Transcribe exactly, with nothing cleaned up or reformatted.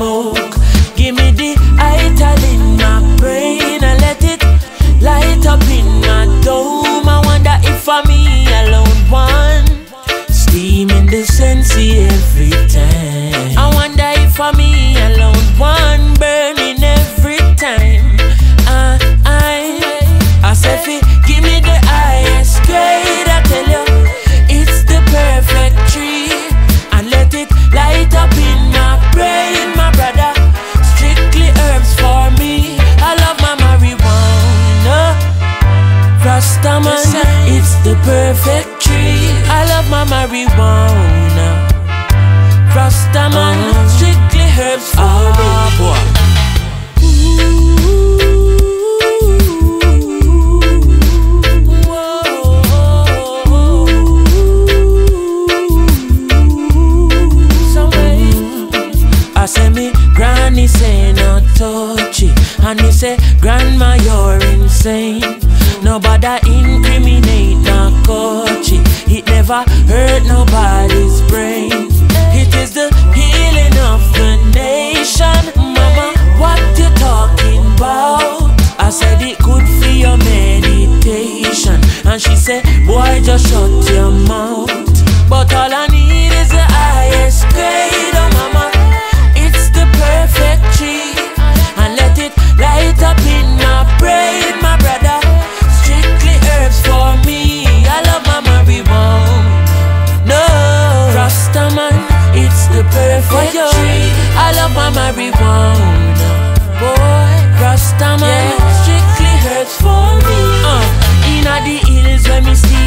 smoke. Give me the ital in my brain and let it light up in my dome. I wonder if I'm me alone one, steaming the sensei every time. I wonder if I'm me alone one, burning every time. Uh, I, I said, give me the highest grade. I tell you, it's the perfect tree, and let it light up in my brain, my brother. Strictly herbs for me. I love my marijuana. Rastaman, it's the perfect tree. I love my marijuana. Rastaman, uh-huh. Strictly herbs for uh, me. Boy. I say me granny say not touch it, and me say grandma you're insane. Nobody incriminate no coach it. It never hurt nobody's brain. It is the healing of the nation. Mama, what you talking about? I said it good for your meditation, and she said boy just shut your mouth. But all I need is the highest grade, oh mama. Perfect tree, and let it light up in my brain, my brother. Strictly herbs for me. I love my marijuana. No, Rastaman, it's the perfect tree. I love my marijuana. Boy, Rastaman, yeah. Strictly herbs for me. Uh, inna the hills when me see